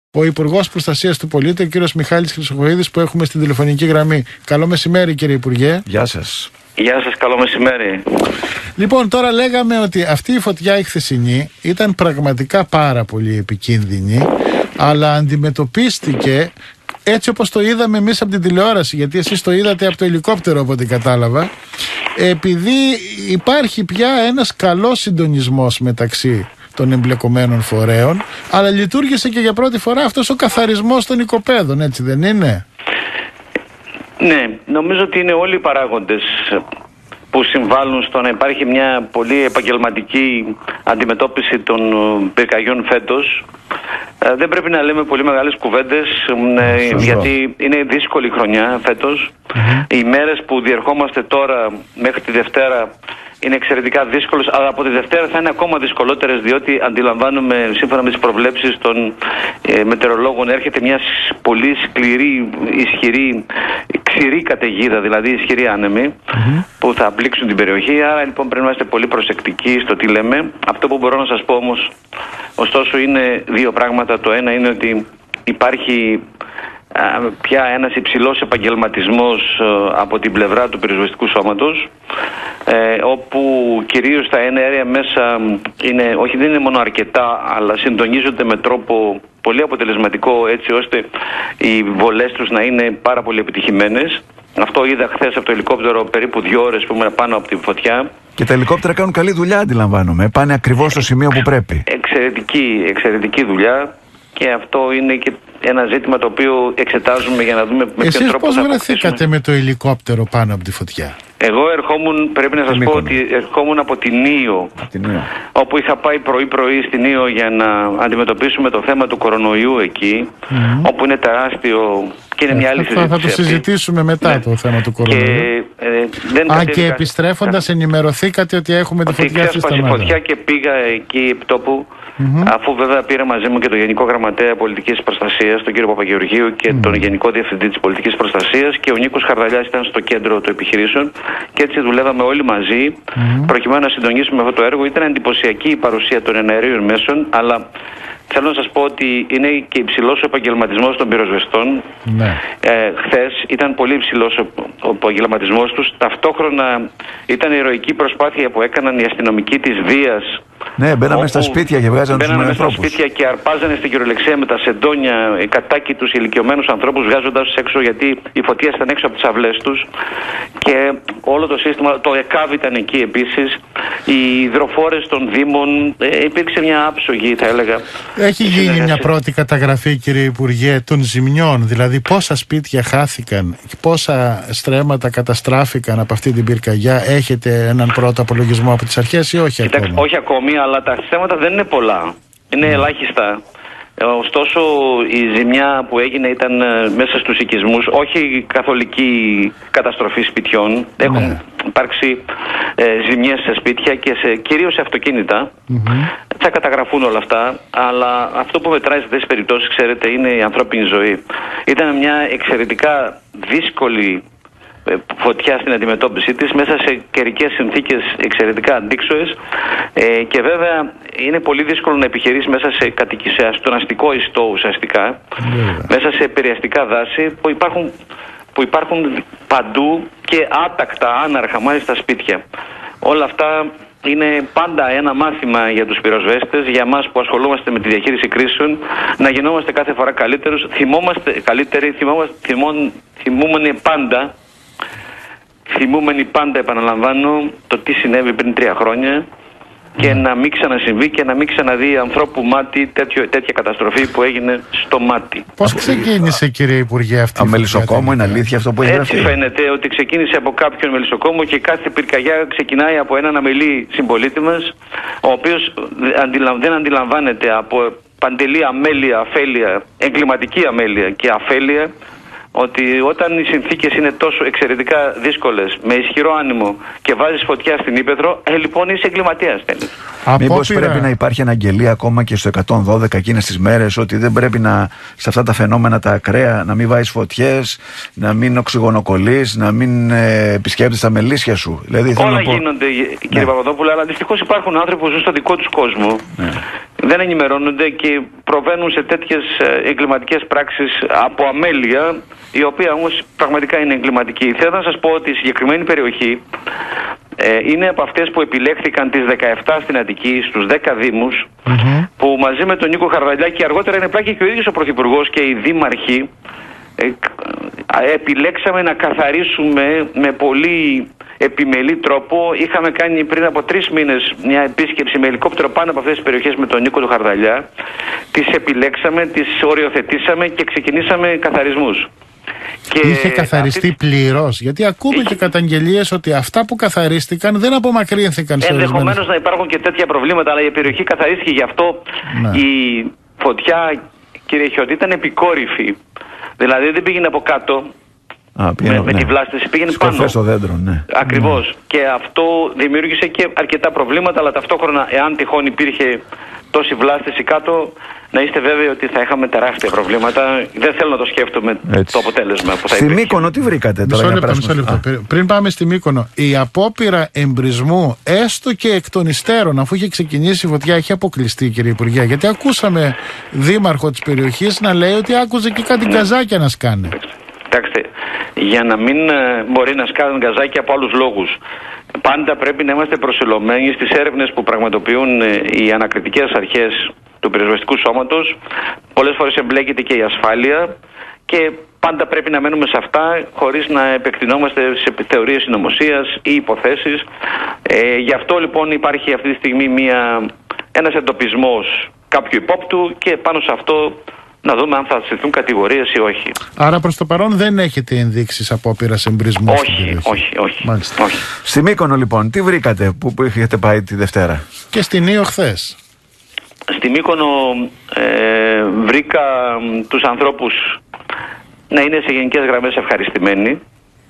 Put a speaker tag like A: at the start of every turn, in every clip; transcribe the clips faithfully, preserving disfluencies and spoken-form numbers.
A: ο Υπουργός Προστασίας του Πολίτη, ο κύριος Μιχάλης Χρυσοχοΐδης, που έχουμε στην τηλεφωνική γραμμή. Καλό μεσημέρι, κύριε Υπουργέ.
B: Γεια σας.
C: Γεια σας, καλό μεσημέρι.
A: Λοιπόν, τώρα λέγαμε ότι αυτή η φωτιά η χθεσινή ήταν πραγματικά πάρα πολύ επικίνδυνη, αλλά αντιμετωπίστηκε έτσι όπως το είδαμε εμείς από την τηλεόραση, γιατί εσείς το είδατε από το ελικόπτερο από ό,τι κατάλαβα, επειδή υπάρχει πια ένας καλός συντονισμός μεταξύ των εμπλεκομένων φορέων, αλλά λειτουργήσε και για πρώτη φορά αυτός ο καθαρισμός των οικοπαίδων, έτσι δεν είναι?
C: Ναι, νομίζω ότι είναι όλοι οι παράγοντες που συμβάλλουν στο να υπάρχει μια πολύ επαγγελματική αντιμετώπιση των πυρκαγιών φέτος. Ε, δεν πρέπει να λέμε πολύ μεγάλες κουβέντες, ε, γιατί είναι δύσκολη χρονιά φέτος. Mm-hmm. Οι μέρες που διερχόμαστε τώρα μέχρι τη Δευτέρα είναι εξαιρετικά δύσκολες, αλλά από τη Δευτέρα θα είναι ακόμα δυσκολότερες, διότι αντιλαμβάνουμε, σύμφωνα με τις προβλέψεις των ε, μετεωρολόγων, έρχεται μια πολύ σκληρή, ισχυρή, ξηρή καταιγίδα, δηλαδή ισχυρή άνεμη, mm-hmm. που θα πλήξουν την περιοχή. Άρα λοιπόν πρέπει να είστε πολύ προσεκτικοί στο τι λέμε. Αυτό που μπορώ να σας πω όμως, ωστόσο, είναι δύο πράγματα. Το ένα είναι ότι υπάρχει πια ένας υψηλός επαγγελματισμός από την πλευρά του πυροσβεστικού σώματος, ε, όπου κυρίως τα εναέρια μέσα είναι, όχι δεν είναι μόνο αρκετά, αλλά συντονίζονται με τρόπο πολύ αποτελεσματικό, έτσι ώστε οι βολές τους να είναι πάρα πολύ επιτυχημένες. Αυτό είδα χθες από το ελικόπτερο, περίπου δύο ώρες που ήμουν πάνω από τη φωτιά.
B: Και τα ελικόπτερα κάνουν καλή δουλειά, αντιλαμβάνομαι. Πάνε ακριβώς στο σημείο που πρέπει.
C: Εξαιρετική, εξαιρετική δουλειά. Και αυτό είναι και ένα ζήτημα το οποίο εξετάζουμε για να δούμε με
A: Εσείς
C: ποιο τρόπο
A: πώς
C: θα
A: βρεθήκατε
C: αποκτήσουμε.
A: με το ελικόπτερο πάνω από τη φωτιά?
C: Εγώ ερχόμουν, πρέπει να σας πω ότι ερχόμουν από την Ήο, όπου είχα πάει πρωί-πρωί στην Ήο για να αντιμετωπίσουμε το θέμα του κορονοϊού εκεί, mm-hmm. όπου είναι τεράστιο και είναι ε, μια άλλη συζήτηση.
A: Θα το συζητήσουμε μετά, ναι, το θέμα του κορονοϊού. Και, ε, δεν Α, και επιστρέφοντας yeah. ενημερωθήκατε ότι έχουμε τη φωτιά στη Σταμάτα.
C: Ότι φωτιά και πήγα εκεί επί τόπου, mm-hmm. αφού βέβαια πήρα μαζί μου και τον Γενικό Γραμματέα Πολιτικής Προστασίας, τον κύριο Παπαγεωργίου, και mm-hmm. τον Γενικό Διευθυντή της Πολιτικής Προστασίας, και ο Νίκος Χαρδαλιάς ήταν στο κέντρο των επιχειρήσεων, και έτσι δουλεύαμε όλοι μαζί mm-hmm. προκειμένου να συντονίσουμε αυτό το έργο. Ήταν εντυπωσιακή η παρουσία των εναερίων μέσων, αλλά θέλω να σας πω ότι είναι και υψηλός ο επαγγελματισμός των πυροσβεστών. Ναι. Ε, χθες ήταν πολύ υψηλός ο, ο επαγγελματισμός τους. Ταυτόχρονα ήταν η ηρωική προσπάθεια που έκαναν οι αστυνομικοί της Δίας.
B: Ναι, μπαίναμε στα σπίτια και βγάζανε τους
C: ανθρώπους. Μπαίναμε
B: στα
C: σπίτια και αρπάζανε στην κυριολεξία με τα σεντόνια κατάκητους ηλικιωμένους ανθρώπους, βγάζοντας τους έξω, γιατί η φωτιά ήταν έξω από τις αυλές τους. Και όλο το σύστημα, το ΕΚΑΒ ήταν εκεί επίσης. Οι υδροφόρες των Δήμων, ε, υπήρξε μια άψογη, θα έλεγα.
A: Έχει γίνει μια πρώτη καταγραφή, κύριε Υπουργέ, των ζημιών? Δηλαδή πόσα σπίτια χάθηκαν, πόσα στρέμματα καταστράφηκαν από αυτή την πυρκαγιά? Έχετε έναν πρώτο απολογισμό από τις αρχές ή όχι?
C: Κοιτάξτε,
A: ακόμα?
C: Όχι ακόμη, αλλά τα θέματα δεν είναι πολλά. Είναι mm. ελάχιστα. Ωστόσο, η ζημιά που έγινε ήταν μέσα στους οικισμούς, όχι καθολική καταστροφή σπιτιών. Έχουν ναι. υπάρξει ε, ζημιές σε σπίτια και σε, κυρίως σε αυτοκίνητα. Mm-hmm. Θα καταγραφούν όλα αυτά, αλλά αυτό που μετράει σε αυτές τις περιπτώσεις, ξέρετε, είναι η ανθρώπινη ζωή. Ήταν μια εξαιρετικά δύσκολη φωτιά στην αντιμετώπιση της, μέσα σε καιρικές συνθήκες εξαιρετικά αντίξωες, ε, και βέβαια είναι πολύ δύσκολο να επιχειρήσει μέσα σε, σε στον αστικό ιστό ουσιαστικά, yeah. μέσα σε επηρεαστικά δάση που υπάρχουν, που υπάρχουν παντού και άτακτα, άναρχα, μάλιστα σπίτια. Όλα αυτά είναι πάντα ένα μάθημα για τους πυροσβέστες, για εμάς που ασχολούμαστε με τη διαχείριση κρίσεων, να γινόμαστε κάθε φορά καλύτερους, θυμόμαστε καλύτεροι, θυμόμαστε, θυμών, θυμούμενοι πάντα Θυμούμενοι πάντα, επαναλαμβάνω, το τι συνέβη πριν τρία χρόνια και να μην ξανασυμβεί και να μην ξαναδεί ανθρώπου μάτι τέτοιο, τέτοια καταστροφή που έγινε στο μάτι.
A: Πώς ξεκίνησε, κύριε Υπουργέ, αυτή η
B: μελισσοκόμο? Είναι αλήθεια αυτό που έχει
C: γραφεί? Έτσι φαίνεται ότι ξεκίνησε από κάποιον μελισσοκόμο, και κάθε πυρκαγιά ξεκινάει από έναν αμελή συμπολίτη μας, ο οποίος δεν αντιλαμβάνεται από παντελή αμέλεια, αφέλεια, εγκληματική αμέλεια και αφέλεια, ότι όταν οι συνθήκες είναι τόσο εξαιρετικά δύσκολες, με ισχυρό άνεμο, και βάζεις φωτιά στην ύπαιθρο, ε, λοιπόν είσαι εγκληματίας.
B: Μήπως πρέπει να υπάρχει αναγγελία ακόμα και στο εκατόν δώδεκα εκείνες τις μέρες, ότι δεν πρέπει να, σε αυτά τα φαινόμενα τα ακραία, να μην βάζεις φωτιές, να μην οξυγονοκολλείς, να μην ε, επισκέπτεσαι τα μελίσια σου? Δηλαδή,
C: όλα πω... γίνονται, κύριε ναι. Παπαδόπουλο, αλλά δυστυχώς υπάρχουν άνθρωποι που ζουν στο δικό τους κόσμο. Ναι. δεν ενημερώνονται και προβαίνουν σε τέτοιες εγκληματικές πράξεις από αμέλεια, η οποία όμως πραγματικά είναι εγκληματική. Θέλω να σας πω ότι η συγκεκριμένη περιοχή ε, είναι από αυτές που επιλέχθηκαν τις δεκαεπτά στην Αττική, στους δέκα δήμους, mm-hmm. που μαζί με τον Νίκο Χαρδαλιά και αργότερα είναι πλάκη και ο ίδιος ο Πρωθυπουργός και οι δήμαρχοι ε, επιλέξαμε να καθαρίσουμε με πολύ επιμελή τρόπο. Είχαμε κάνει πριν από τρεις μήνες μια επίσκεψη με ελικόπτερο πάνω από αυτές τις περιοχές με τον Νίκο του Χαρδαλιά. Τις επιλέξαμε, τις οριοθετήσαμε και ξεκινήσαμε καθαρισμούς. Και
A: είχε καθαριστεί αυτή... πλήρως, γιατί ακούμε είχε... και καταγγελίες ότι αυτά που καθαρίστηκαν δεν απομακρύνθηκαν σε ορισμένες.
C: Ενδεχομένως να υπάρχουν και τέτοια προβλήματα, αλλά η περιοχή καθαρίστηκε, γι' αυτό ναι. η φωτιά, κύριε Χιώτη, ήταν επικόρυφη. Δηλαδή δεν πήγαινε από κάτω. Α, πήγαινε, με, ναι. με τη βλάστηση πήγαινε
B: σκοφές
C: πάνω.
B: Στο δέντρο, ναι.
C: Ακριβώς.
B: Ναι.
C: Και αυτό δημιούργησε και αρκετά προβλήματα, αλλά ταυτόχρονα, εάν τυχόν υπήρχε τόση βλάστηση κάτω, να είστε βέβαιοι ότι θα είχαμε τεράστια προβλήματα. Δεν θέλω να το σκέφτομαι έτσι. Το αποτέλεσμα που θα
B: στη
C: υπήρχε.
B: Μύκονο τι βρήκατε τώρα?
A: Μισό λεπτό, μισό λεπτό. Πριν πάμε στη Μύκονο, η απόπειρα εμπρισμού, έστω και εκ των υστέρων, αφού είχε ξεκινήσει η φωτιά, έχει αποκλειστεί, κύριε Υπουργέ? Γιατί ακούσαμε δήμαρχο της περιοχής να λέει ότι άκουζε και κάτι γκαζάκια να σκάνε.
C: Κοιτάξτε, για να μην ε, μπορεί να σκάνουν γκαζάκια από άλλους λόγους, πάντα πρέπει να είμαστε προσιλωμένοι στις έρευνες που πραγματοποιούν ε, οι ανακριτικές αρχές του πυροσβεστικού σώματος. Πολλές φορές εμπλέκεται και η ασφάλεια και πάντα πρέπει να μένουμε σε αυτά χωρίς να επεκτηνόμαστε σε θεωρίες συνωμοσίας ή υποθέσεις. Ε, γι' αυτό λοιπόν υπάρχει αυτή τη στιγμή μια, ένας εντοπισμός κάποιου υπόπτου και πάνω σε αυτό να δούμε αν θα συζητηθούν κατηγορίες ή όχι.
A: Άρα προς το παρόν δεν έχετε ενδείξεις απόπειρας εμπρισμού?
C: Όχι, όχι, όχι, όχι.
B: Στη Μύκονο λοιπόν, τι βρήκατε που, που είχατε πάει τη Δευτέρα?
A: Και στην Ήο χθες.
C: Στη Μύκονο ε, βρήκα τους ανθρώπους να είναι σε γενικές γραμμές ευχαριστημένοι,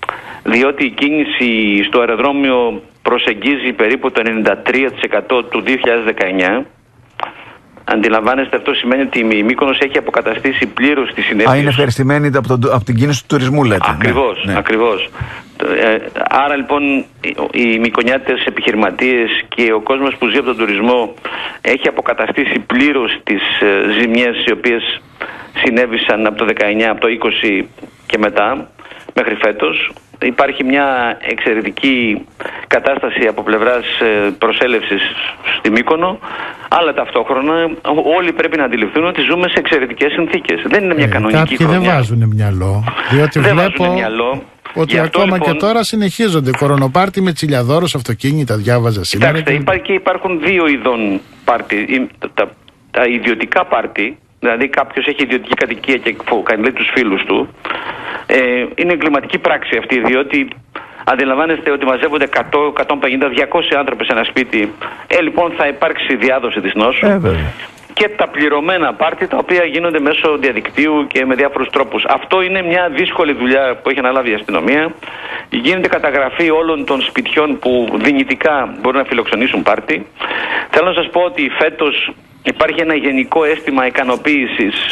C: διότι η κίνηση στο αεροδρόμιο προσεγγίζει περίπου το ενενήντα τρία τοις εκατό του δύο χιλιάδες δεκαεννιά. Αντιλαμβάνεστε, αυτό σημαίνει ότι η Μύκονος έχει αποκαταστήσει πλήρως τη συνέπειες.
B: Α, είναι ευχαριστημένοι από, τον, από την κίνηση του τουρισμού, λέτε?
C: Ακριβώς, ναι, ακριβώς. Ε, άρα λοιπόν οι, οι Μυκονιάτες επιχειρηματίες και ο κόσμος που ζει από τον τουρισμό έχει αποκαταστήσει πλήρως τις ε, ζημιές οι οποίες συνέβησαν από το δεκαεννιά, από το είκοσι και μετά μέχρι φέτος. Υπάρχει μια εξαιρετική κατάσταση από πλευράς προσέλευσης στη Μύκονο, αλλά ταυτόχρονα όλοι πρέπει να αντιληφθούν ότι ζούμε σε εξαιρετικές συνθήκες. Δεν είναι μια ε, κανονική
A: κάποιοι
C: χρονιά.
A: Δεν βάζουν μυαλό, διότι
C: δεν
A: βλέπω
C: βάζουν μυαλό,
A: ότι ακόμα λοιπόν, και τώρα συνεχίζονται κορονοπάρτι με τσιλιαδόρους αυτοκίνητα, διάβαζα σήμερα.
C: Κοιτάξτε, και... Υπάρχει, υπάρχουν δύο ειδών πάρτι. Τα, τα, τα ιδιωτικά πάρτι, δηλαδή κάποιος έχει ιδιωτική κατοικία και κάνει τους φίλους του. Ε, είναι εγκληματική πράξη αυτή, διότι αντιλαμβάνεστε ότι μαζεύονται εκατό, εκατόν πενήντα, διακόσιοι άνθρωποι σε ένα σπίτι. Ε, λοιπόν θα υπάρξει διάδοση της νόσου. Ε, και τα πληρωμένα πάρτι, τα οποία γίνονται μέσω διαδικτύου και με διάφορους τρόπους. Αυτό είναι μια δύσκολη δουλειά που έχει αναλάβει η αστυνομία. Γίνεται καταγραφή όλων των σπιτιών που δυνητικά μπορούν να φιλοξενήσουν πάρτι. Θέλω να σας πω ότι φέτος υπάρχει ένα γενικό αίσθημα ικανοποίησης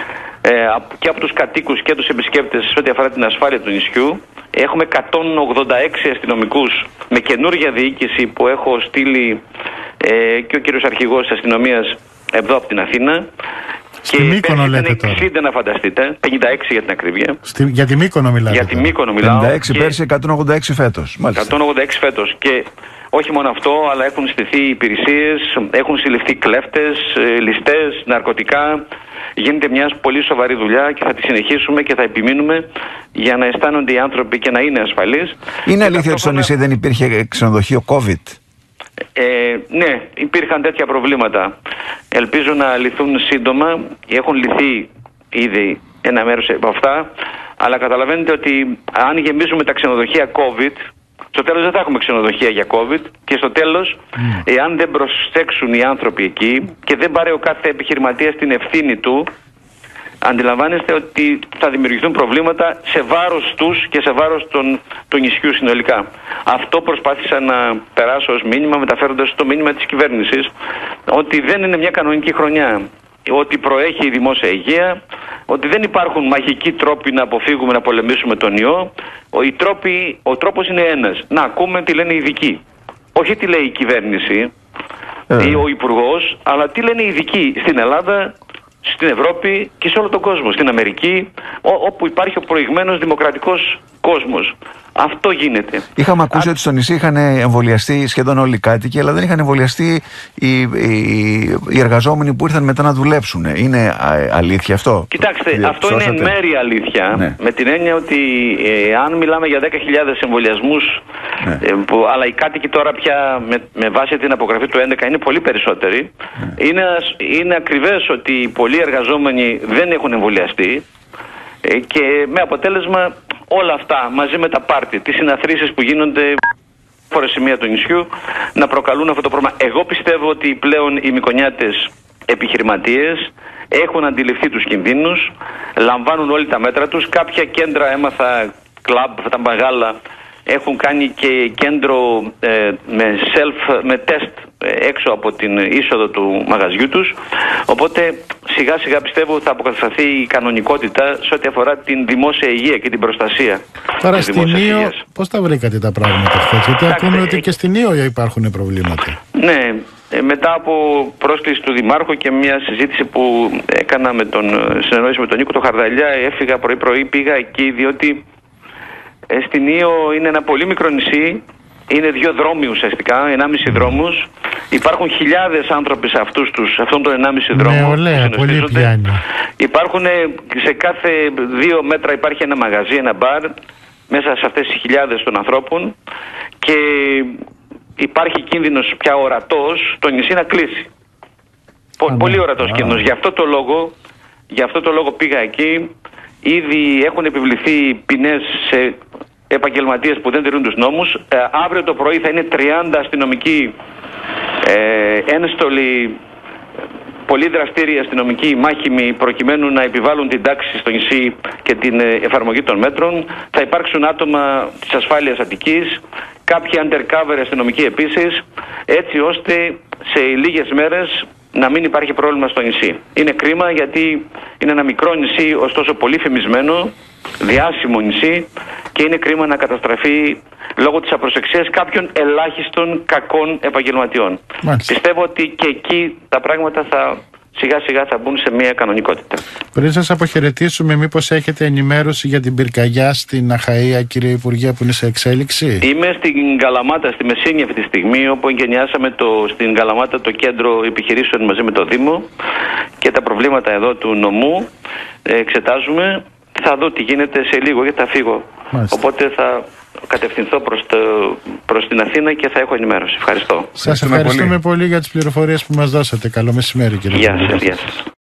C: ε, και από τους κατοίκους και τους επισκέπτες σε ό,τι αφορά την ασφάλεια του νησιού. Έχουμε εκατόν ογδόντα έξι αστυνομικούς με καινούργια διοίκηση που έχω στείλει ε, και ο κύριος αρχηγός της αστυνομίας εδώ από την Αθήνα.
A: Στη
C: και
A: Μύκονο λέτε τώρα.
C: εξήντα να φανταστείτε, πενήντα έξι για την ακρίβεια.
A: Στη, για τη Μύκονο μιλάτε?
C: Για τη Μύκονο μιλάω.
B: πενήντα έξι πέρσι, εκατόν ογδόντα έξι φέτος. Μάλιστα.
C: εκατόν ογδόντα έξι φέτος. Και όχι μόνο αυτό, αλλά έχουν στηθεί υπηρεσίες, έχουν συλληφθεί κλέφτες, ληστές, ναρκωτικά. Γίνεται μια πολύ σοβαρή δουλειά και θα τη συνεχίσουμε και θα επιμείνουμε για να αισθάνονται οι άνθρωποι και να είναι ασφαλείς.
B: Είναι αλήθεια ότι στο νησί δεν υπήρχε ξενοδοχείο COVID?
C: Ε, ναι, υπήρχαν τέτοια προβλήματα. Ελπίζω να λυθούν σύντομα. Έχουν λυθεί ήδη ένα μέρος από αυτά. Αλλά καταλαβαίνετε ότι αν γεμίζουμε τα ξενοδοχεία COVID, στο τέλος δεν θα έχουμε ξενοδοχεία για COVID. Και στο τέλος, mm. εάν δεν προσέξουν οι άνθρωποι εκεί και δεν πάρει ο κάθε επιχειρηματίας την ευθύνη του, αντιλαμβάνεστε ότι θα δημιουργηθούν προβλήματα σε βάρος τους και σε βάρος των, του νησιού συνολικά. Αυτό προσπάθησα να περάσω ως μήνυμα, μεταφέροντας το μήνυμα της κυβέρνησης, ότι δεν είναι μια κανονική χρονιά, ότι προέχει η δημόσια υγεία, ότι δεν υπάρχουν μαγικοί τρόποι να αποφύγουμε να πολεμήσουμε τον ιό. Ο, οι τρόποι, ο τρόπος είναι ένας, να ακούμε τι λένε οι ειδικοί. Όχι τι λέει η κυβέρνηση, ή ο Υπουργός, αλλά τι λένε οι ειδικοί στην Ελλάδα, στην Ευρώπη και σε όλο τον κόσμο, στην Αμερική, ό, όπου υπάρχει ο προηγμένος δημοκρατικός κόσμος. Αυτό γίνεται.
B: Είχαμε ακούσει Α... ότι στο νησί είχαν εμβολιαστεί σχεδόν όλοι οι κάτοικοι, αλλά δεν είχαν εμβολιαστεί οι, οι, οι εργαζόμενοι που ήρθαν μετά να δουλέψουν. Είναι α, αλήθεια αυτό?
C: Κοιτάξτε,
B: Δι...
C: αυτό
B: Σώσατε.
C: είναι εν μέρη αλήθεια.
B: Ναι.
C: Με την έννοια ότι ε, αν μιλάμε για δέκα χιλιάδες εμβολιασμούς, ναι. ε, που, αλλά οι κάτοικοι τώρα πια με, με βάση την απογραφή του έντεκα είναι πολύ περισσότεροι. Ναι. Είναι, είναι ακριβές ότι πολλοί εργαζόμενοι δεν έχουν εμβολιαστεί ε, και με αποτέλεσμα όλα αυτά μαζί με τα πάρτι, τις συναθρήσεις που γίνονται φορές σημεία του νησιού να προκαλούν αυτό το πρόβλημα. Εγώ πιστεύω ότι πλέον οι Μυκονιάτες επιχειρηματίες έχουν αντιληφθεί τους κινδύνους, λαμβάνουν όλοι τα μέτρα τους. Κάποια κέντρα, έμαθα, κλαμπ, αυτά τα μεγάλα, έχουν κάνει και κέντρο ε, με self, με τεστ ε, έξω από την είσοδο του μαγαζιού τους. Οπότε σιγά σιγά πιστεύω θα αποκατασταθεί η κανονικότητα σε ό,τι αφορά την δημόσια υγεία και την προστασία.
A: Τώρα στην Ήο πώς τα βρήκατε τα πράγματα χθες? Γιατί
C: Τάξτε,
A: ακούμε ότι και στην Ήο υπάρχουν προβλήματα.
C: Ναι, ε, μετά από πρόσκληση του Δημάρχου και μια συζήτηση που έκανα με τον συνεννόηση με τον Νίκο το Χαρδαλιά, έφυγα πρωί-πρωί, πήγα εκεί διότι Ε, στην Ήο είναι ένα πολύ μικρό νησί, είναι δύο δρόμοι ουσιαστικά, ενάμιση δρόμους. Υπάρχουν χιλιάδες άνθρωποι σε αυτούς τους, αυτόν τον ενάμιση δρόμο.
A: Ναι, ωραία, πολύ πιάνει.
C: Υπάρχουν σε κάθε δύο μέτρα υπάρχει ένα μαγαζί, ένα μπαρ, μέσα σε αυτές τις χιλιάδες των ανθρώπων και υπάρχει κίνδυνος πια ορατός το νησί να κλείσει. Α, πολύ ναι. ορατός κίνδυνος. Γι' αυτό το λόγο, γι' αυτό το λόγο πήγα εκεί. Ήδη έχουν επιβληθεί ποινές σε επαγγελματίες που δεν τηρούν τους νόμους. Ε, αύριο το πρωί θα είναι τριάντα αστυνομικοί ε, ένστολοι, πολύ δραστήριοι αστυνομικοί μάχημοι προκειμένου να επιβάλλουν την τάξη στο νησί και την ε, εφαρμογή των μέτρων. Θα υπάρξουν άτομα της ασφάλειας Αττικής, κάποιοι undercover αστυνομικοί επίσης, έτσι ώστε σε λίγες μέρες να μην υπάρχει πρόβλημα στο νησί. Είναι κρίμα γιατί είναι ένα μικρό νησί, ωστόσο πολύ φημισμένο, διάσημο νησί και είναι κρίμα να καταστραφεί λόγω της απροσεξίας κάποιων ελάχιστων κακών επαγγελματιών. Μάλιστα. Πιστεύω ότι και εκεί τα πράγματα θα σιγά σιγά θα μπουν σε μια κανονικότητα.
A: Πριν σας αποχαιρετήσουμε, μήπως έχετε ενημέρωση για την πυρκαγιά στην Αχαΐα, κύριε Υπουργέ, που είναι σε εξέλιξη?
C: Είμαι στην Καλαμάτα, στη Μεσίνη αυτή τη στιγμή, όπου εγκαινιάσαμε το, στην Καλαμάτα το κέντρο επιχειρήσεων μαζί με το Δήμο και τα προβλήματα εδώ του νομού εξετάζουμε. Θα δω τι γίνεται σε λίγο γιατί θα φύγω. Μάλιστα. Οπότε θα κατευθυνθώ προς, το, προς την Αθήνα και θα έχω ενημέρωση. Ευχαριστώ.
A: Σας ευχαριστούμε πολύ. πολύ για τις πληροφορίες που μας δώσατε. Καλό μεσημέρι, κύριε.
C: Γεια σας.